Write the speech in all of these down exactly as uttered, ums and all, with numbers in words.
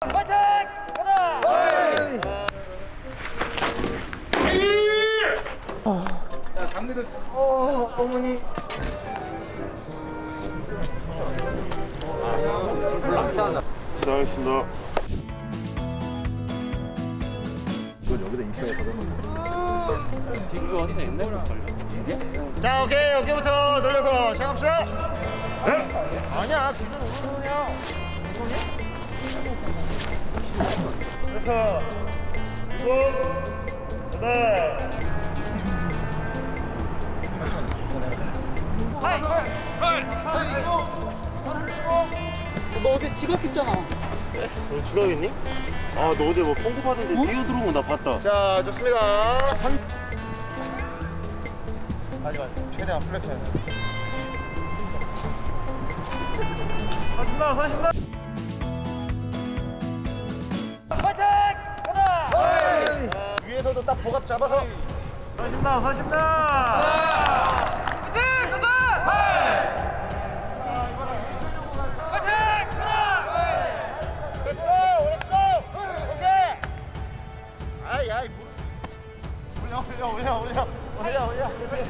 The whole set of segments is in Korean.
파이팅! 가자! 자, 장미를. 어, 어머니. 시작하겠습니다. 이건 여기다 인스타에 받아놓은 이거 어디서 옛날 거 자, 오케이. 어깨부터 돌려서 시작합시다. 네? 아니야, 기준 오른손이야. 그래서 일곱, 여덟. 하이! 하이! 너 어제 지각했잖아. 너 지각했니? 아, 너 어제 뭐 펑크 받은데 어? 뛰어들어온 거 나 봤다. 자, 좋습니다. 가지 마세요. 최대한 플랫 해야 돼. 사십만, 사십만. 파이팅! 가자! 위에서도 딱 보갑 잡아서. 사십만, 사십만. 파이팅! 가자! 파이팅! Let's go, let's go. 오케이. 아이, 아이. 올려, 올려, 올려, 올려, 올려, 올려.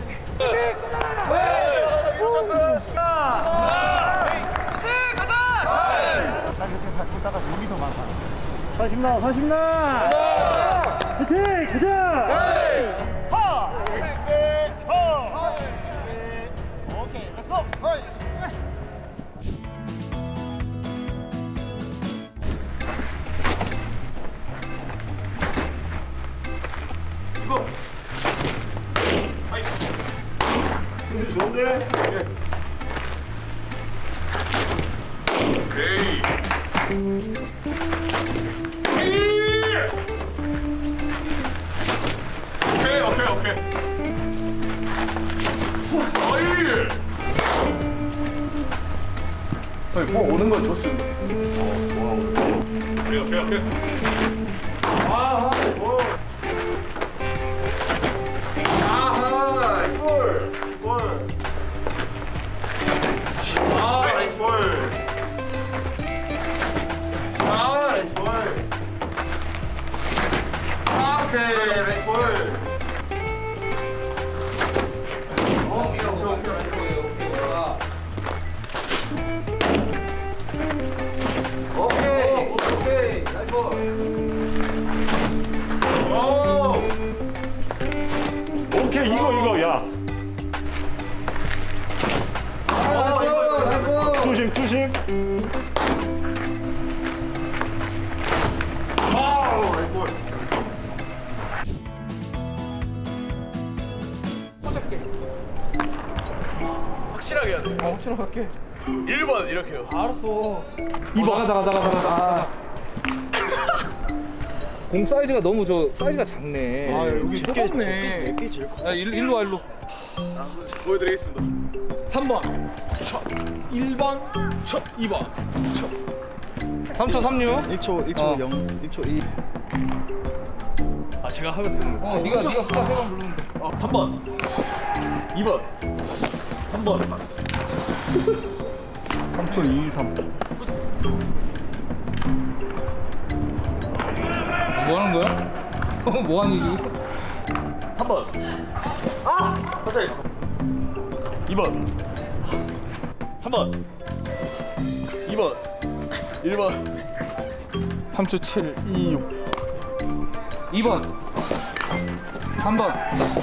사십나, 사십나. 화이팅, 가자. 하. 오케이, 렛츠 고. 이거. 아이. 좋은데? 오케이. 오케이, 오케이, 오케이. 어이! 어이, 뭐 오는 건 좋습니다. 오케이, 오케이, 오케이. 아하, 뭐. 아하, 이걸, 이걸. 아, 나이스 볼. 아, 나이스 볼. 아, 오케이, 나이스 볼. 어, 오케이, 오케이, 오케이, 오케이, 오케이. 오케이, 오케이, 나이스 볼. 오. 오케이, 이거, 이거, 야. 아, 이거, 이거. 투심, 투심. 아우, 나이스 볼. 확실하게 해야 돼. 어, 확실하게 할게. 일 번 이렇게요. 알았어. 이 번. 어, 잠깐, 잠깐, 잠깐, 잠깐. 공 사이즈가 너무 저 사이즈가 작네. 아, 여기 좁네. 내게 제일 커. 야, 일로, 일로 와, 일로. 보여드리겠습니다. 삼 번. 일 번. 이 번. 삼 초 삼육. 일 초, 일 초 어. 영, 일 초 이. 아 제가 하면 되는 거. 어, 네가 네가 수다 세번 부르면 돼. 어, 삼 번, 이 번, 삼 번. 삼 초 이, 삼. 뭐 하는 거야? 어, 뭐 하니 지금? 삼 번. 아! 갑자기. 이 번. 삼 번. 이 번. 일 번. 삼 초 칠, 이, 육. 이 번. 삼 번.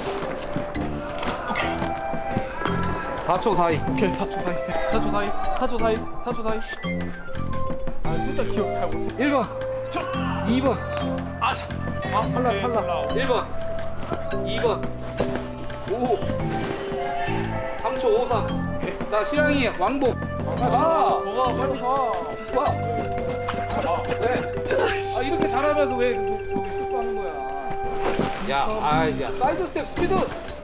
오케이. 사 초 사이. 오케이, 사 초 사이. 사 초 사이. 사 초 사이. 사 초 사이. 아, 진짜 기억 잘 못해. 일 번. 이 번. 아, 참. 아, 탈락, 탈락. 일 번. 이 번. 오. 삼 초 오삼. 오케이. 자, 시랑이 왕복. 아, 뭐가 빨리 가. 와. 아, 왜? 아, 이렇게 잘하면서 왜 저기 실수하는 거야? 야, 아, 야, 사이드 스텝 스피드.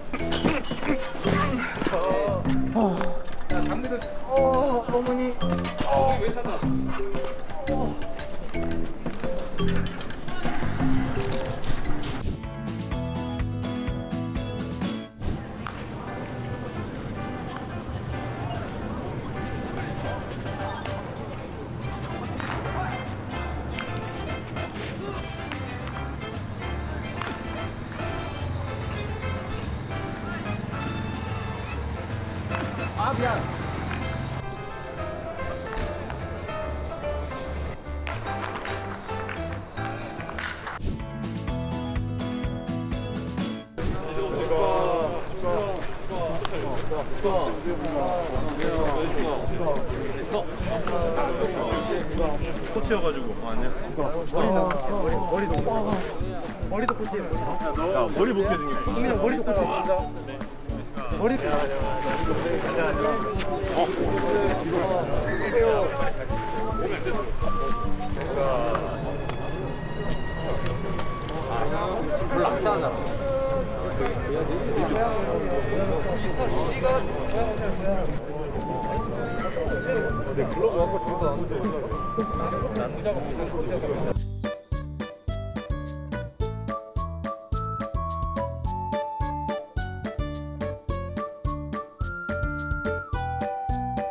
자, 장미를. 어, 어머니. 어, 왜 찾아? 코치여가지고 아니야? 머리도 머리도 코치야. 야 머리 벗겨진 게 국민이 머리도 코치. 머리. 별로 안 차잖아. 내 글러브 갖고 저기서 나왔는데.